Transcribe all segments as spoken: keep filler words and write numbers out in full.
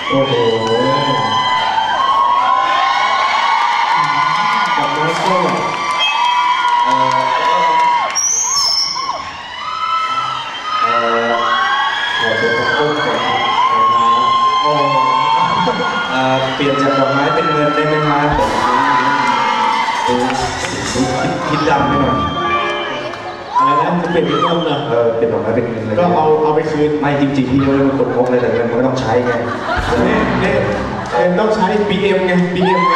โอ้โหกับมาสโก้เอ่อเอ่อขอเป็นต้นก่อนโอ้เอ่อเปลี่ยนจากดอกไม้เป็นเงินได้ไหมครับคิดดำไปหน่อยอะไรนะจะเปลี่ยนเป็นเงินเหรอเออเปลี่ยนดอกไม้เป็นเงินเลยก็เอาเอาไปคืนไม่จริงๆพี่ยังไม่เป็นคนพกเลยแต่เงินมันก็ต้องใช้ไงเนี่ยเนี่ยต้องใช้ บี เอ็ม ไง บี เอ็ม ไง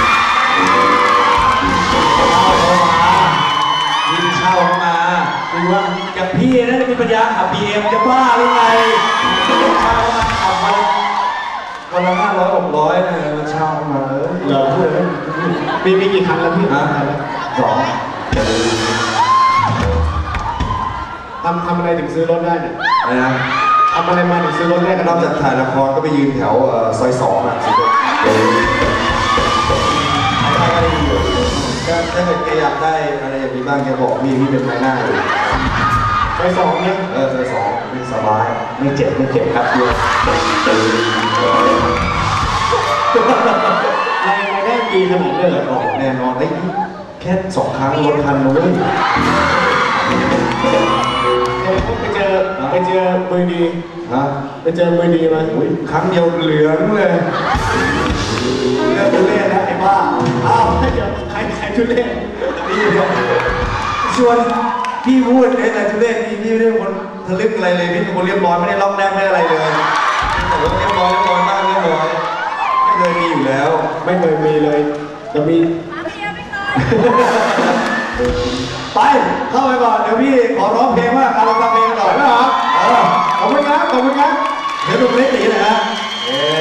เช่าเข้ามาพี่เช่าเข้ามาคือว่ากับพี่นะจะมีปัญญาขับ บี เอ็ม จะบ้าหรือไงเช่าเข้ามาขับมาวันละห้าร้อยหกร้อยนะมันเช่าเข้ามาเออเราพูดเลยมีมีกี่คันแล้วพี่ฮะสองทำทำอะไรถึงซื้อรถได้เนี่ยอะไรนะทำอะไรมาถึงซื้อรถได้นอกจากถ่ายละครก็ไปยืนแถวซอยสองอ่ะซื้อรถถ้าถ้าเกิดแกอยากได้อะไรอย่างนี้บ้างแกบอกพี่พี่เป็นนายหน้าอยู่ซอยสองเนี่ยเออซอยสองไม่สบายไม่เจ็บไม่เจ็บครับเดียวรายได้ดีขนาดนี้เลยออกแน่นอนไอ้แค่สองครั้งรถพันนู้นไปเจอไปเจอมือดีฮะไปเจอมือดีมาครั้งเดียวเหลืองเลยเรื่องทุเรศนะไอ้บ้าอ้าวให้เดี๋ยวใครใครทุเรศนี่เดี๋ยวชวนพี่พูดไอ้แต่ทุเรศพี่พี่ไม่ได้คนทะลึ่งอะไรเลยพี่เป็นคนเรียบร้อยไม่ได้ล็อกแนบไม่ได้อะไรเลยแต่ว่าเรียบร้อยเรียบร้อยมากเรียบร้อยไม่เคยมีอยู่แล้วไม่เคยมีเลยจะมีไปเข้าไปก่อนเดี๋ยวพี่ขอร้องเพลงว่าการร้องเพลงก่อนนะครับขอบคุณครับขอบคุณครับเดี๋ยวดูเพลงตีหน่อยนะ